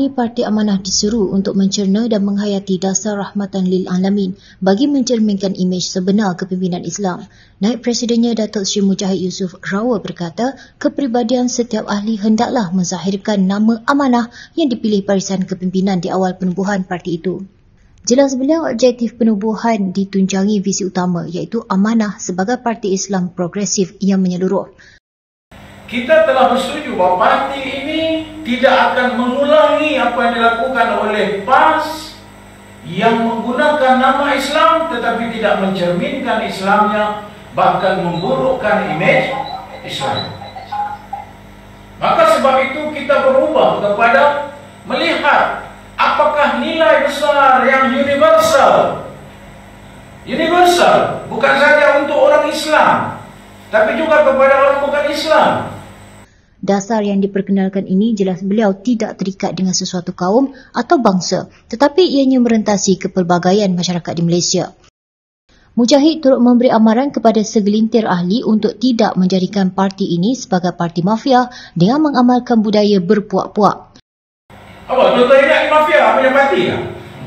Ahli Parti Amanah diseru untuk mencerna dan menghayati dasar rahmatan lil alamin bagi mencerminkan imej sebenar kepimpinan Islam. Naib Presidennya Datuk Seri Mujahid Yusof Rawa berkata, kepribadian setiap ahli hendaklah menzahirkan nama amanah yang dipilih barisan kepimpinan di awal penubuhan parti itu. Jelas beliau, objektif penubuhan ditunjangi visi utama iaitu amanah sebagai parti Islam progresif yang menyeluruh. Kita telah bersetuju bahawa parti ini tidak akan mengulangi apa yang dilakukan oleh PAS yang menggunakan nama Islam tetapi tidak mencerminkan Islamnya, bahkan memburukkan imej Islam. Maka sebab itu kita berubah kepada melihat apakah nilai besar yang universal. Universal bukan saja untuk orang Islam, tapi juga kepada orang bukan Islam. Dasar yang diperkenalkan ini jelas beliau tidak terikat dengan sesuatu kaum atau bangsa, tetapi ianya merentasi kepelbagaian masyarakat di Malaysia. Mujahid turut memberi amaran kepada segelintir ahli untuk tidak menjadikan parti ini sebagai parti mafia dengan mengamalkan budaya berpuak-puak. Apa? Tuan-tuan ingat mafia punya parti tak?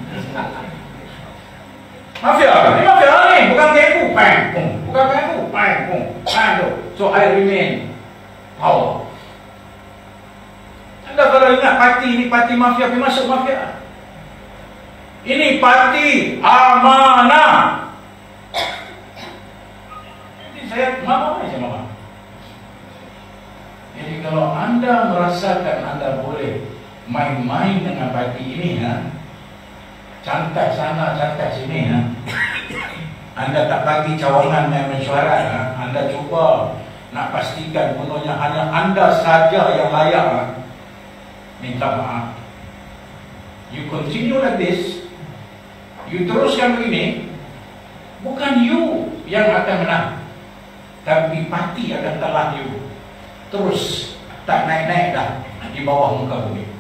Mafia kan? Ini mafia ni, bukan gengku, pang, pung. Bukan gengku, pang, pung, pang tu. So I remain power. Anda kalau ingat parti ini parti mafia, pergi masuk mafia. Ini parti amanah. Jadi saya mama. Jadi kalau anda merasakan anda boleh main-main dengan parti ini, cantai sana, cantai sini, anda tak bagi cawangan yang mesyuarat, anda cuba nak pastikan penuhnya hanya anda saja yang layak, minta maaf. You continue like this, you teruskan begini, bukan you yang akan menang, tapi parti akan kalah you. Terus tak naik-naik dah di bawah muka bumi.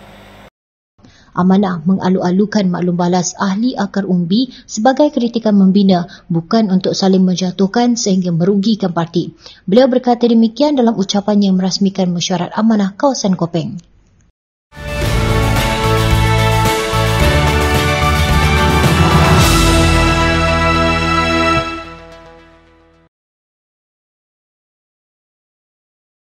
Amanah mengalu-alukan maklum balas ahli akar umbi sebagai kritikan membina, bukan untuk saling menjatuhkan sehingga merugikan parti. Beliau berkata demikian dalam ucapannya merasmikan mesyuarat amanah kawasan Kopeng.